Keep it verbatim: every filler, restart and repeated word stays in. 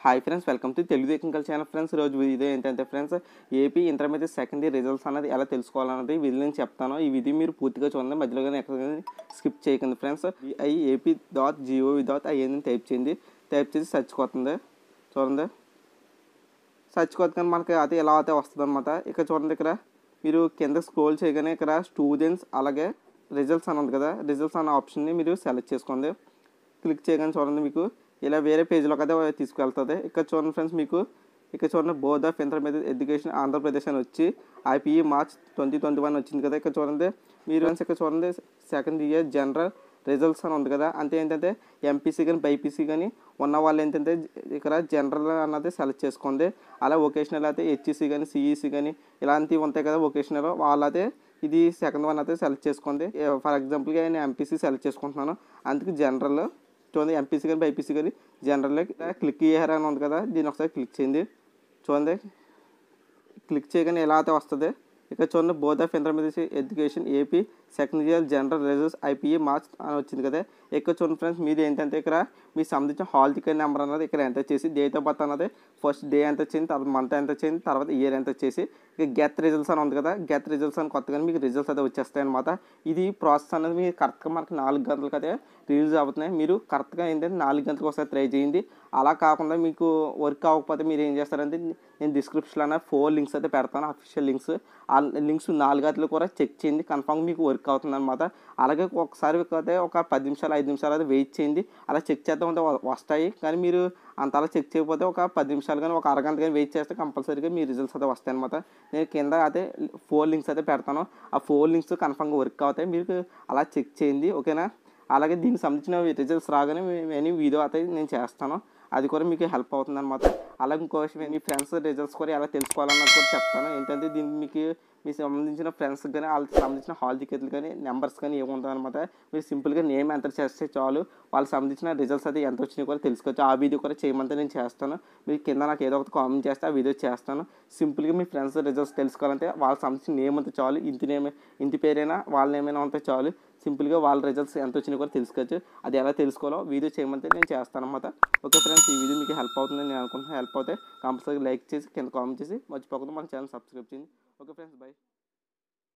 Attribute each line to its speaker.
Speaker 1: Hi friends, welcome to Telugu technical channel. Friends, ఈరోజు video ఏంటంటే friends AP intermediate second year results అనేది ఎలా తెలుసుకోవాలన్నది విధి నేను చెప్తాను. ఈ విధి మీరు పూర్తిగా చూడండి, మధ్యలో కానీ ఎక్కడ స్కిప్ చేయకండి friends. I AP dot gov dot in type చేయండి. టైప్ చేసి సర్చ్ కొడుతుంది చూడండి. సర్చ్ కొట్టగానే మనకి అది ఎలా అయితే వస్తుంది అనమాట. ఇక్కడ చూడండి, ఇక్కడ మీరు కింద స్క్రోల్ చేయగానే ఇక్కడ స్టూడెంట్స్ అలాగే రిజల్ట్స్ అని ఉంది కదా, రిజల్ట్స్ అన్న ఆప్షన్ని మీరు సెలెక్ట్ చేసుకోండి. క్లిక్ చేయగానే చూడండి, మీకు ఇలా వేరే పేజ్లోకి అయితే తీసుకువెళ్తుంది. ఇక్కడ చూడండి ఫ్రెండ్స్, మీకు ఇక్కడ చూడండి board of intermediate education Andhra Pradesh అని వచ్చి IPE March twenty twenty one వచ్చింది కదా. ఇక్కడ చూడండి మీరు ఇక్కడ చూడండి సెకండ్ ఇయర్ జనరల్ రిజల్ట్స్ అని ఉంది కదా. అంటే ఏంటంటే ఎంపీసీ కానీ బైపీసీ కానీ ఉన్న వాళ్ళు ఏంటంటే ఇక్కడ జనరల్ అన్నది సెలెక్ట్ చేసుకోండి. అలా వొకేషనల్ అయితే హెచ్ఈసీ కానీ సిఈసీ కానీ ఇలాంటివి ఉంటాయి కదా వొకేషనల్, వాళ్ళైతే ఇది సెకండ్ వన్ అయితే సెలెక్ట్ చేసుకోండి. ఫర్ ఎగ్జాంపుల్గా నేను ఎంపీసీ సెలెక్ట్ చేసుకుంటున్నాను, అందుకే జనరల్ చూడండి ఎంపీసీ కానీ బైపీసీ కానీ జనరల్లో క్లిక్ చేయాలని అని ఉంది కదా, దీన్ని ఒకసారి క్లిక్ చేయండి. చూడండి, క్లిక్ చేయగానే ఎలా అయితే వస్తుంది. ఇక్కడ చూడండి board of intermediate education AP second year general results IPE March అని వచ్చింది కదా. ఇక్కడ చూడండి ఫ్రెండ్స్, మీరు ఏంటంటే ఇక్కడ మీకు సంబంధించిన హాల్ టికెట్ నెంబర్ అన్నది ఇక్కడ ఎంత చేసి డేట్ ఆఫ్ బర్త్ అన్నది ఫస్ట్ డే ఎంత వచ్చింది, తర్వాత మంత్ ఎంత వచ్చింది, తర్వాత ఇయర్ ఎంత వచ్చేసి ఇక గెట్ రిజల్ట్స్ అని ఉంది కదా. గెట్ రిజల్ట్స్ అని కొత్తగానే మీకు రిజల్ట్స్ అయితే వచ్చేస్తాయి అనమాట. ఇది ప్రాసెస్ అనేది మీకు కరెక్ట్గా మనకి నాలుగు గంటలకు అయితే రిలీజ్ అవుతున్నాయి. మీరు కరెక్ట్గా ఏంటంటే నాలుగు గంటలకు ఒకసారి ట్రై చేయండి. అలా కాకుండా మీకు వర్క్ అవ్వకపోతే మీరు ఏం చేస్తారంటే నేను డిస్క్రిప్షన్లో అన్న ఫోర్ లింక్స్ అయితే పెడతాను, అఫీషియల్ లింక్స్. ఆ లింక్స్ నాలుగు గంటలు కూడా చెక్ చేయండి, కన్ఫామ్ మీకు వర్క్ అవుతుంది అనమాట. అలాగే ఒకసారి అయితే ఒక పది నిమిషాలు ఐదు నిమిషాలు అయితే వెయిట్ చేయండి. అలా చెక్ చేద్దాం అంటే వస్తాయి, కానీ మీరు అంతలా చెక్ చేయకపోతే ఒక పది నిమిషాలు కానీ ఒక అరగంట కానీ వెయిట్ చేస్తే కంపల్సరీగా మీ రిజల్ట్స్ అయితే వస్తాయి అనమాట. నేను కింద అయితే ఫోర్ లింక్స్ అయితే పెడతాను, ఆ ఫోర్ లింక్స్ కన్ఫామ్గా వర్క్ అవుతాయి, మీరు అలా చెక్ చేయండి, ఓకేనా. అలాగే దీనికి సంబంధించిన రిజల్ట్స్ రాగానే నేను వీడియో అయితే నేను చేస్తాను, అది కూడా మీకు హెల్ప్ అవుతుంది అనమాట. అలాగే ఇంకో విషయం, మీ ఫ్రెండ్స్ రిజల్ట్స్ కూడా ఎలా తెలుసుకోవాలన్నది కూడా చెప్తాను. ఏంటంటే దీనికి మీకు మీకు సంబంధించిన ఫ్రెండ్స్కి కానీ వాళ్ళకి సంబంధించిన హాల్ టికెట్లు కానీ నెంబర్స్ కానీ ఏముంటుంది అనమాట. మీరు సింపుల్గా నేమ్ ఎంటర్ చేస్తే చాలు, వాళ్ళకి సంబంధించిన రిజల్ట్స్ అయితే ఎంత వచ్చినాయి కూడా తెలుసుకోవచ్చు. ఆ వీడియో కూడా చేయమంటే నేను చేస్తాను. మీరు కింద నాకు ఏదో ఒకటి కామెంట్ చేస్తే ఆ వీడియో చేస్తాను. సింపుల్గా మీ ఫ్రెండ్స్ రిజల్ట్స్ తెలుసుకోవాలంటే వాళ్ళకి సంబంధించిన నేమ్ అంతా చాలు, ఇంటి నేమ్ ఇంటి పేరైనా వాళ్ళ ఏమైనా ఉంటే చాలు. సింపుల్గా వాళ్ళ రిజల్ట్స్ ఎంత వచ్చినాయి కూడా తెలుసుకోవచ్చు. అది ఎలా తెలుసుకోవాలో వీడియో చేయమంటే నేను చేస్తాను అనమాట. ఓకే ఫ్రెండ్స్, ఈ వీడియో మీకు హెల్ప్ అవుతుందని నేను అనుకుంటున్నాను. హెల్ప్ అవుతే కంపల్సరీ లైక్ చేసి కింద కామెంట్ చేసి మర్చిపోకుండా మన ఛానల్ సబ్స్క్రైబ్ చేయండి. Okay friends, by.